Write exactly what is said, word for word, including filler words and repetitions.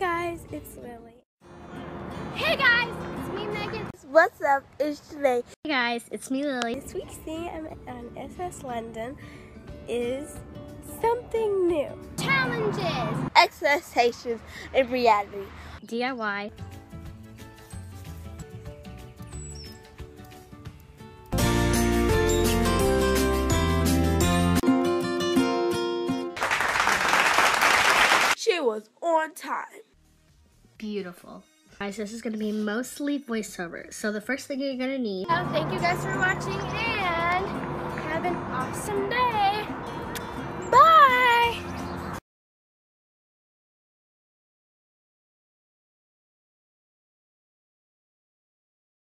guys, it's Lily. Hey guys, it's me, Megan. What's up? It's Janae. Hey guys, it's me, Lily. This week's thing on S S London is something new. Challenges, Expectations and reality. D I Y. She was on time. Beautiful. Guys, this is going to be mostly voiceover. So the first thing you're going to need... Oh, thank you guys for watching and have an awesome day. Bye!